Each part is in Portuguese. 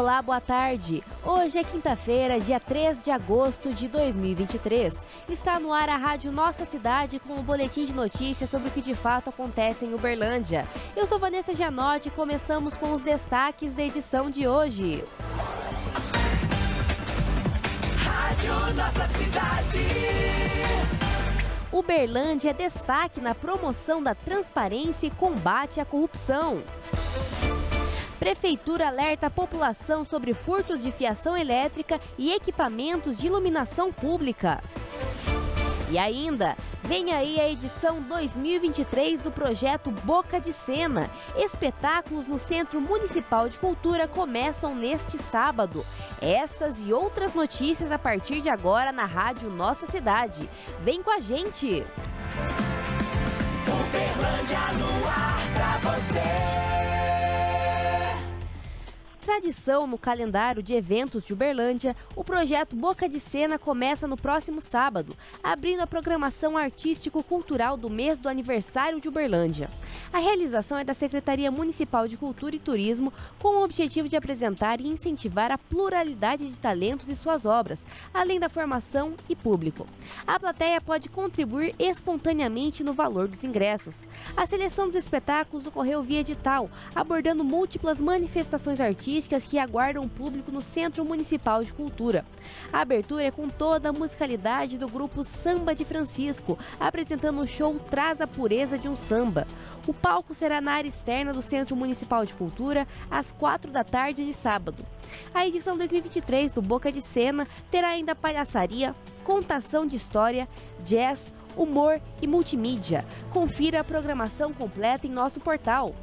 Olá, boa tarde. Hoje é quinta-feira, dia 3 de agosto de 2023. Está no ar a Rádio Nossa Cidade com um boletim de notícias sobre o que de fato acontece em Uberlândia. Eu sou Vanessa Gianotti e começamos com os destaques da edição de hoje. Rádio Nossa Cidade. Uberlândia é destaque na promoção da transparência e combate à corrupção. Prefeitura alerta a população sobre furtos de fiação elétrica e equipamentos de iluminação pública. E ainda, vem aí a edição 2023 do projeto Boca de Cena. Espetáculos no Centro Municipal de Cultura começam neste sábado. Essas e outras notícias a partir de agora na Rádio Nossa Cidade. Vem com a gente! Uberlândia no ar pra você! Tradição no calendário de eventos de Uberlândia, o projeto Boca de Cena começa no próximo sábado, abrindo a programação artístico-cultural do mês do aniversário de Uberlândia. A realização é da Secretaria Municipal de Cultura e Turismo, com o objetivo de apresentar e incentivar a pluralidade de talentos e suas obras, além da formação e público. A plateia pode contribuir espontaneamente no valor dos ingressos. A seleção dos espetáculos ocorreu via edital, abordando múltiplas manifestações artísticas que aguardam o público no Centro Municipal de Cultura. A abertura é com toda a musicalidade do grupo Samba de Francisco, apresentando o show Traz a Pureza de um Samba. O palco será na área externa do Centro Municipal de Cultura, às 4 da tarde de sábado. A edição 2023 do Boca de Cena terá ainda palhaçaria, contação de história, jazz, humor e multimídia. Confira a programação completa em nosso portal.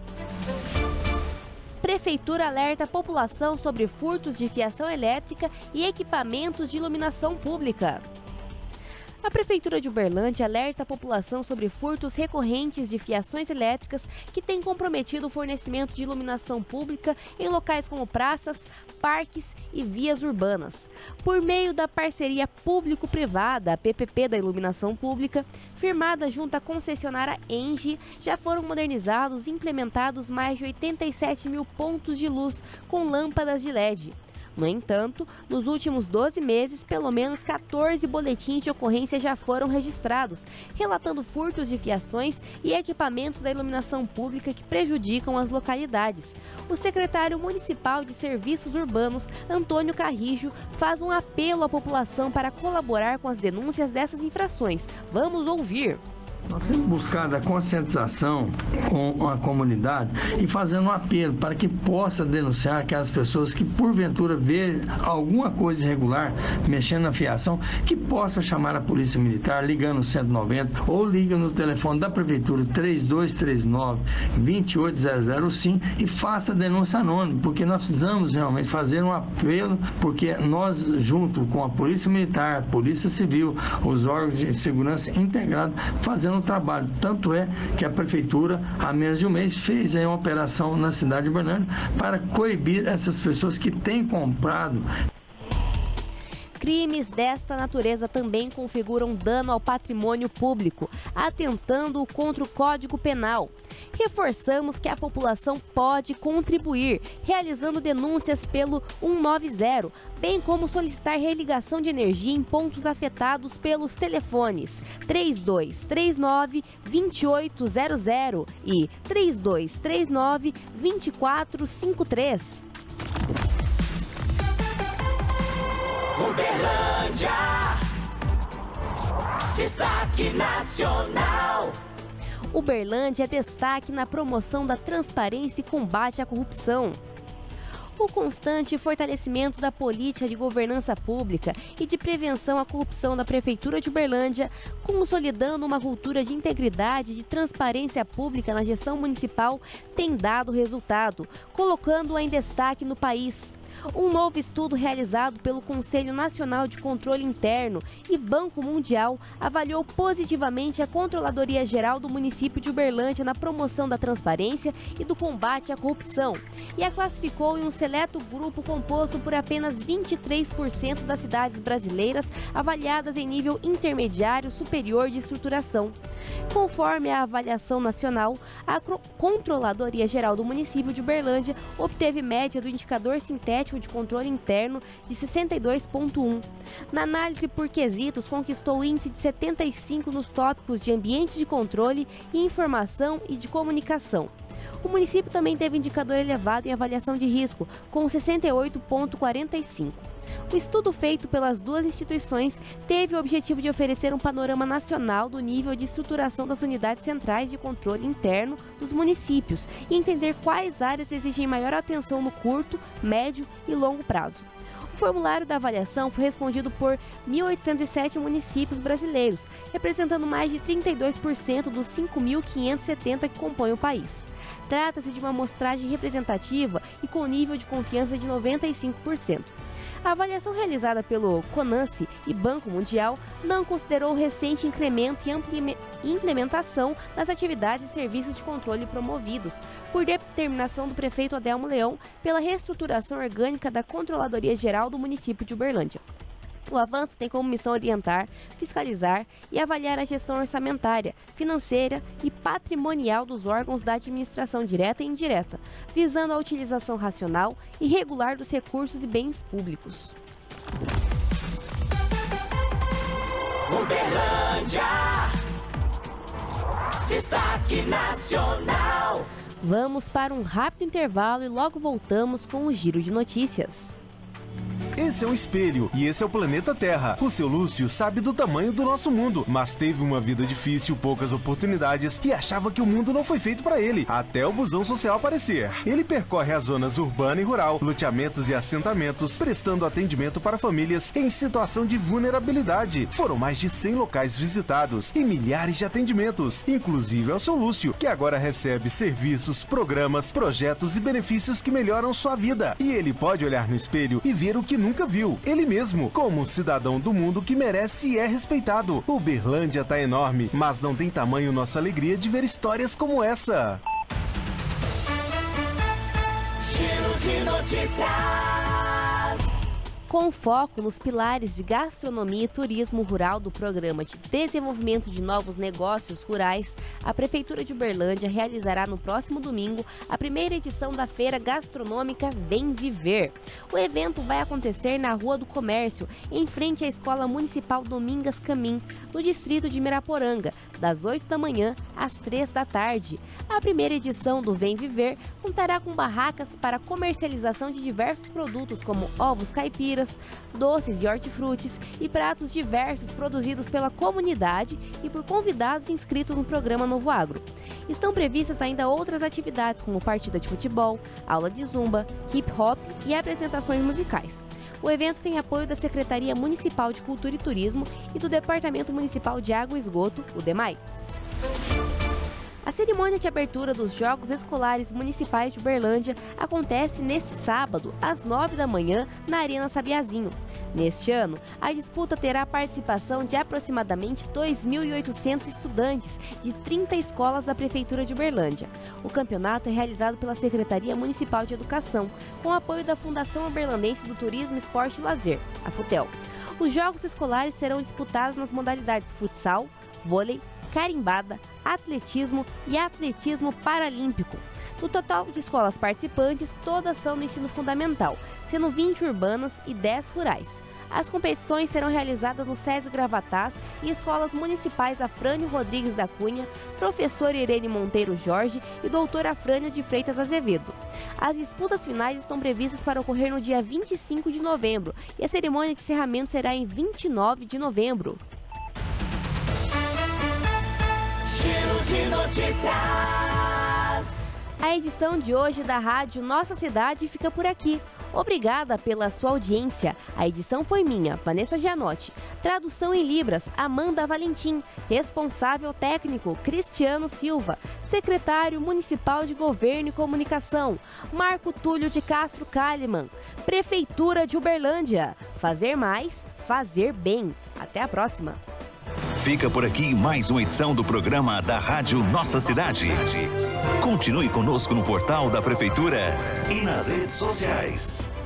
Prefeitura alerta a população sobre furtos de fiação elétrica e equipamentos de iluminação pública. A Prefeitura de Uberlândia alerta a população sobre furtos recorrentes de fiações elétricas que têm comprometido o fornecimento de iluminação pública em locais como praças, parques e vias urbanas. Por meio da parceria público-privada, a PPP da Iluminação Pública, firmada junto à concessionária ENGIE, já foram modernizados e implementados mais de 87 mil pontos de luz com lâmpadas de LED. No entanto, nos últimos 12 meses, pelo menos 14 boletins de ocorrência já foram registrados, relatando furtos de fiações e equipamentos da iluminação pública que prejudicam as localidades. O secretário municipal de Serviços Urbanos, Antônio Carrijo, faz um apelo à população para colaborar com as denúncias dessas infrações. Vamos ouvir. Nós temos buscado a conscientização com a comunidade e fazendo um apelo para que possa denunciar aquelas pessoas que porventura vê alguma coisa irregular mexendo na fiação, que possa chamar a Polícia Militar ligando no 190 ou liga no telefone da Prefeitura 3239-2800 sim e faça a denúncia anônima, porque nós precisamos realmente fazer um apelo, porque nós junto com a Polícia Militar, a Polícia Civil, os órgãos de segurança integrados, fazendo um trabalho. Tanto é que a Prefeitura, há menos de um mês, fez aí uma operação na cidade de Uberlândia para coibir essas pessoas que têm comprado. Crimes desta natureza também configuram dano ao patrimônio público, atentando contra o Código Penal. Reforçamos que a população pode contribuir, realizando denúncias pelo 190, bem como solicitar religação de energia em pontos afetados pelos telefones 3239-2800 e 3239-2453. Uberlândia, destaque nacional. Uberlândia é destaque na promoção da transparência e combate à corrupção. O constante fortalecimento da política de governança pública e de prevenção à corrupção da Prefeitura de Uberlândia, consolidando uma cultura de integridade e de transparência pública na gestão municipal, tem dado resultado, colocando-a em destaque no país. Um novo estudo realizado pelo Conselho Nacional de Controle Interno e Banco Mundial avaliou positivamente a Controladoria Geral do município de Uberlândia na promoção da transparência e do combate à corrupção e a classificou em um seleto grupo composto por apenas 23% das cidades brasileiras avaliadas em nível intermediário superior de estruturação. Conforme a avaliação nacional, a Controladoria Geral do município de Uberlândia obteve média do indicador sintético de controle interno de 62,1. Na análise por quesitos, conquistou o índice de 75 nos tópicos de ambiente de controle e informação e de comunicação. O município também teve indicador elevado em avaliação de risco, com 68,45. O estudo feito pelas duas instituições teve o objetivo de oferecer um panorama nacional do nível de estruturação das unidades centrais de controle interno dos municípios e entender quais áreas exigem maior atenção no curto, médio e longo prazo. O formulário da avaliação foi respondido por 1.807 municípios brasileiros, representando mais de 32% dos 5.570 que compõem o país. Trata-se de uma amostragem representativa e com nível de confiança de 95%. A avaliação realizada pelo CONANCE e Banco Mundial não considerou o recente incremento e implementação das atividades e serviços de controle promovidos, por determinação do prefeito Adelmo Leão, pela reestruturação orgânica da Controladoria Geral do município de Uberlândia. O avanço tem como missão orientar, fiscalizar e avaliar a gestão orçamentária, financeira e patrimonial dos órgãos da administração direta e indireta, visando a utilização racional e regular dos recursos e bens públicos. Uberlândia, destaque nacional. Vamos para um rápido intervalo e logo voltamos com o Giro de Notícias. Esse é um espelho e esse é o planeta Terra. O seu Lúcio sabe do tamanho do nosso mundo, mas teve uma vida difícil, poucas oportunidades e achava que o mundo não foi feito para ele, até o busão social aparecer. Ele percorre as zonas urbana e rural, loteamentos e assentamentos, prestando atendimento para famílias em situação de vulnerabilidade. Foram mais de 100 locais visitados e milhares de atendimentos, inclusive ao seu Lúcio, que agora recebe serviços, programas, projetos e benefícios que melhoram sua vida. E ele pode olhar no espelho e ver o que nunca viu, ele mesmo, como um cidadão do mundo que merece e é respeitado. Uberlândia tá enorme, mas não tem tamanho nossa alegria de ver histórias como essa. Giro de Notícias. Com foco nos pilares de gastronomia e turismo rural do Programa de Desenvolvimento de Novos Negócios Rurais, a Prefeitura de Uberlândia realizará no próximo domingo a primeira edição da Feira Gastronômica Vem Viver. O evento vai acontecer na Rua do Comércio, em frente à Escola Municipal Domingas Camim, no distrito de Miraporanga, das 8 da manhã às 3 da tarde. A primeira edição do Vem Viver contará com barracas para comercialização de diversos produtos como ovos caipiras, doces e hortifrutis e pratos diversos produzidos pela comunidade e por convidados inscritos no programa Novo Agro. Estão previstas ainda outras atividades como partida de futebol, aula de zumba, hip hop e apresentações musicais. O evento tem apoio da Secretaria Municipal de Cultura e Turismo e do Departamento Municipal de Água e Esgoto, o DEMAI. A cerimônia de abertura dos Jogos Escolares Municipais de Uberlândia acontece neste sábado, às 9 da manhã, na Arena Sabiazinho. Neste ano, a disputa terá a participação de aproximadamente 2.800 estudantes de 30 escolas da Prefeitura de Uberlândia. O campeonato é realizado pela Secretaria Municipal de Educação, com apoio da Fundação Uberlandense do Turismo, Esporte e Lazer, a FUTEL. Os Jogos Escolares serão disputados nas modalidades futsal, vôlei, carimbada, atletismo e atletismo paralímpico. No total de escolas participantes, todas são do ensino fundamental, sendo 20 urbanas e 10 rurais. As competições serão realizadas no SESI Gravatás e escolas municipais Afrânio Rodrigues da Cunha, Professor Irene Monteiro Jorge e Doutora Afrânio de Freitas Azevedo. As disputas finais estão previstas para ocorrer no dia 25 de novembro e a cerimônia de encerramento será em 29 de novembro. Giro de Notícias. A edição de hoje da Rádio Nossa Cidade fica por aqui. Obrigada pela sua audiência. A edição foi minha, Vanessa Gianotti. Tradução em Libras, Amanda Valentim. Responsável técnico, Cristiano Silva. Secretário Municipal de Governo e Comunicação, Marco Túlio de Castro Kalimann. Prefeitura de Uberlândia. Fazer mais, fazer bem. Até a próxima. Fica por aqui mais uma edição do programa da Rádio Nossa Cidade. Continue conosco no portal da Prefeitura e nas redes sociais.